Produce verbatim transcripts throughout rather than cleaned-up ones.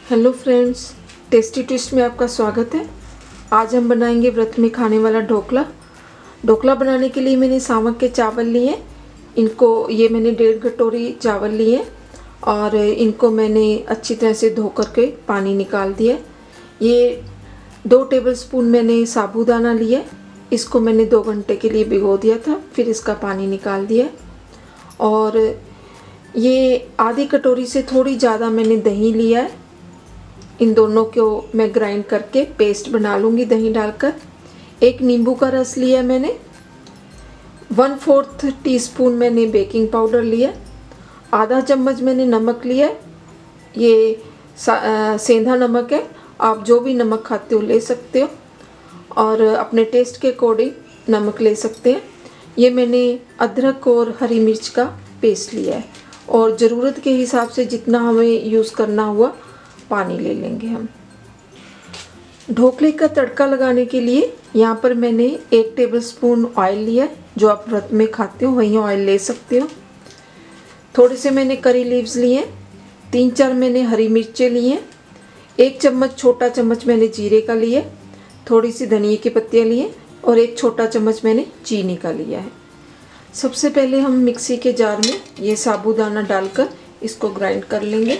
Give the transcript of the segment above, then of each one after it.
Hello friends, tasty twist में आपका स्वागत है। आज हम बनाएंगे व्रत में खाने वाला ढोकला। ढोकला बनाने के लिए मैंने सामक के चावल लिए। इनको ये मैंने डेढ़ कटोरी चावल लिए और इनको मैंने अच्छी तरह से धो करके पानी निकाल दिया। ये दो टेबलस्पून मैंने साबूदाना लिया। इसको मैंने दो घंटे के लिए भिगो दिया था, फिर इसका पानी निकाल दिया। और ये आधी कटोरी से थोड़ी ज़्यादा मैंने दही लिया है। इन दोनों को मैं ग्राइंड करके पेस्ट बना लूँगी दही डालकर। एक नींबू का रस लिया मैंने। वन फोर्थ टीस्पून मैंने बेकिंग पाउडर लिया। आधा चम्मच मैंने नमक लिया। ये सेंधा नमक है, आप जो भी नमक खाते हो ले सकते हो और अपने टेस्ट के अकॉर्डिंग नमक ले सकते हैं। ये मैंने अदरक और हरी मिर्च का पेस्ट लिया है और ज़रूरत के हिसाब से जितना हमें यूज़ करना हुआ पानी ले लेंगे हम। ढोकले का तड़का लगाने के लिए यहाँ पर मैंने एक टेबलस्पून ऑयल लिया। जो आप व्रत में खाते हो वही ऑयल ले सकते हो। थोड़े से मैंने करी लीव्स लिए, तीन चार मैंने हरी मिर्चें लिए, एक चम्मच छोटा चम्मच मैंने जीरे का लिए, थोड़ी सी धनिया की पत्तियाँ लिए और एक छोटा चम्मच मैंने चीनी का लिया है। सबसे पहले हम मिक्सी के जार में ये साबूदाना डालकर इसको ग्राइंड कर लेंगे।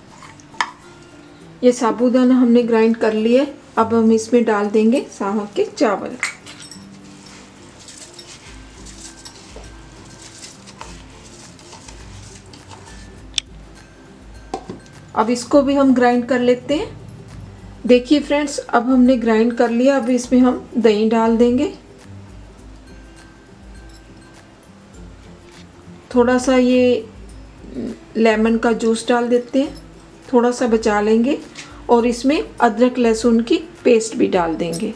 ये साबूदाना हमने ग्राइंड कर लिया। अब हम इसमें डाल देंगे सामक के चावल। अब इसको भी हम ग्राइंड कर लेते हैं। देखिए फ्रेंड्स, अब हमने ग्राइंड कर लिया। अब इसमें हम दही डाल देंगे। थोड़ा सा ये लेमन का जूस डाल देते हैं, थोड़ा सा बचा लेंगे और इसमें अदरक लहसुन की पेस्ट भी डाल देंगे।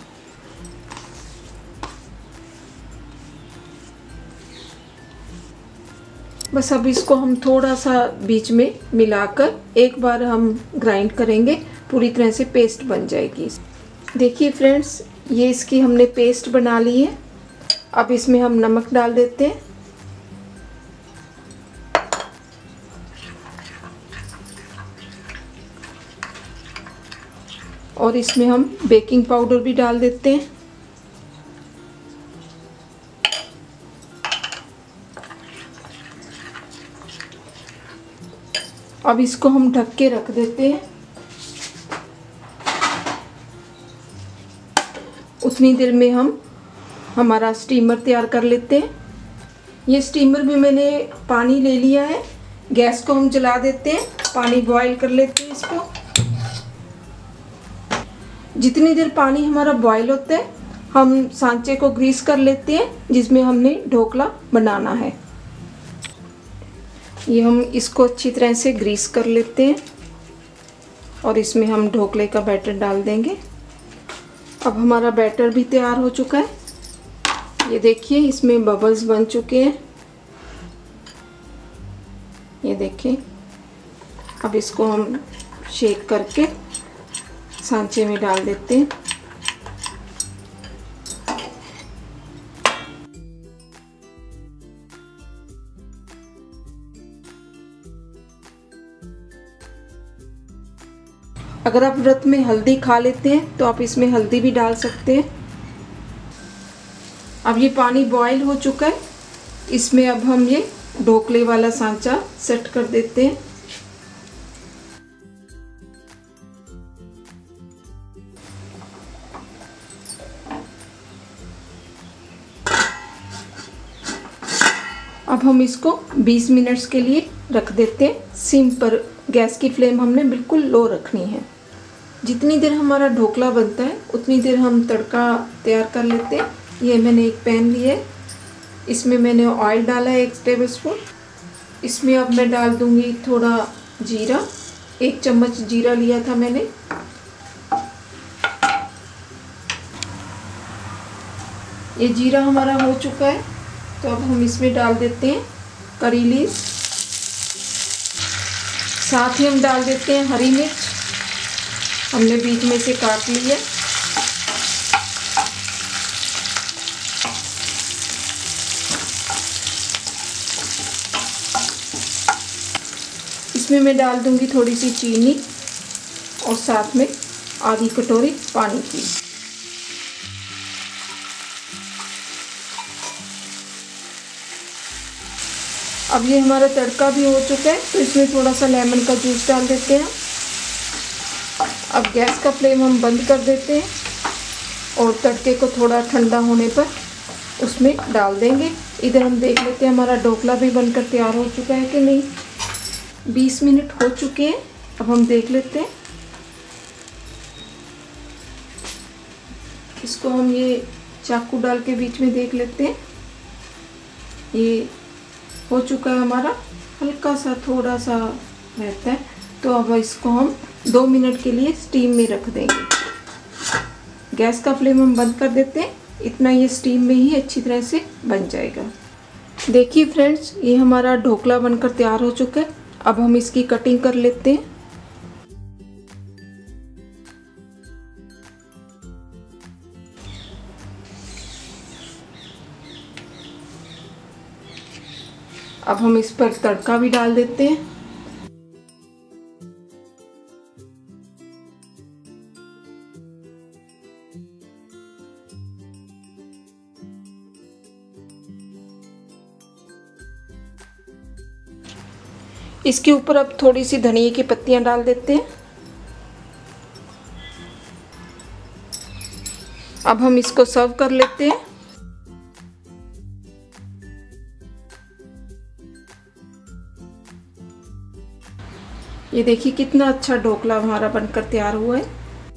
बस अब इसको हम थोड़ा सा बीच में मिलाकर एक बार हम ग्राइंड करेंगे, पूरी तरह से पेस्ट बन जाएगी। देखिए फ्रेंड्स, ये इसकी हमने पेस्ट बना ली है। अब इसमें हम नमक डाल देते हैं और इसमें हम बेकिंग पाउडर भी डाल देते हैं। अब इसको हम ढक के रख देते हैं। उतनी देर में हम हमारा स्टीमर तैयार कर लेते हैं। ये स्टीमर में मैंने पानी ले लिया है। गैस को हम जला देते हैं, पानी बॉईल कर लेते हैं इसको। जितनी देर पानी हमारा बॉईल होता है हम सांचे को ग्रीस कर लेते हैं जिसमें हमने ढोकला बनाना है। ये हम इसको अच्छी तरह से ग्रीस कर लेते हैं और इसमें हम ढोकले का बैटर डाल देंगे। अब हमारा बैटर भी तैयार हो चुका है। ये देखिए, इसमें बबल्स बन चुके हैं। ये देखिए, अब इसको हम शेक करके सांचे में डाल देते हैं। अगर आप व्रत में हल्दी खा लेते हैं तो आप इसमें हल्दी भी डाल सकते हैं। अब ये पानी बॉईल हो चुका है। इसमें अब हम ये ढोकले वाला सांचा सेट कर देते हैं। अब हम इसको बीस मिनट्स के लिए रख देते हैं सिम पर। गैस की फ्लेम हमने बिल्कुल लो रखनी है। जितनी देर हमारा ढोकला बनता है उतनी देर हम तड़का तैयार कर लेते हैं। ये मैंने एक पैन लिया है, इसमें मैंने ऑयल डाला है एक टेबलस्पून। इसमें अब मैं डाल दूंगी थोड़ा जीरा। एक चम्मच जीरा लिया था मैंने। ये जीरा हमारा हो चुका है तो अब हम इसमें डाल देते हैं करी लीव्स। साथ ही हम डाल देते हैं हरी मिर्च, हमने बीच में से काट ली है। इसमें मैं डाल दूंगी थोड़ी सी चीनी और साथ में आधी कटोरी पानी की। अब ये हमारा तड़का भी हो चुका है, तो इसमें थोड़ा सा लेमन का जूस डाल देते हैं। अब गैस का फ्लेम हम बंद कर देते हैं और तड़के को थोड़ा ठंडा होने पर उसमें डाल देंगे। इधर हम देख लेते हैं हमारा ढोकला भी बनकर तैयार हो चुका है कि नहीं। बीस मिनट हो चुके हैं, अब हम देख लेते हैं। इसको हम ये चाकू डाल के बीच में देख लेते हैं। ये हो चुका है हमारा, हल्का सा थोड़ा सा रहता है, तो अब इसको हम दो मिनट के लिए स्टीम में रख देंगे। गैस का फ्लेम हम बंद कर देते हैं, इतना ये स्टीम में ही अच्छी तरह से बन जाएगा। देखिए फ्रेंड्स, ये हमारा ढोकला बनकर तैयार हो चुका है। अब हम इसकी कटिंग कर लेते हैं। अब हम इस पर तड़का भी डाल देते हैं। इसके ऊपर अब थोड़ी सी धनिया की पत्तियां डाल देते हैं। अब हम इसको सर्व कर लेते हैं। ये देखिए कितना अच्छा ढोकला हमारा बनकर तैयार हुआ है।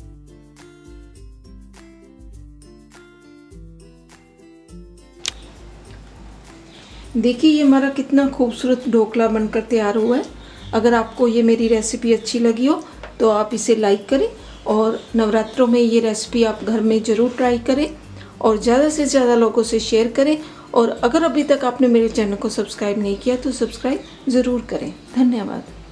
देखिए ये हमारा कितना खूबसूरत ढोकला बनकर तैयार हुआ है। अगर आपको ये मेरी रेसिपी अच्छी लगी हो तो आप इसे लाइक करें और नवरात्रों में ये रेसिपी आप घर में ज़रूर ट्राई करें और ज़्यादा से ज़्यादा लोगों से शेयर करें। और अगर अभी तक आपने मेरे चैनल को सब्सक्राइब नहीं किया तो सब्सक्राइब ज़रूर करें। धन्यवाद।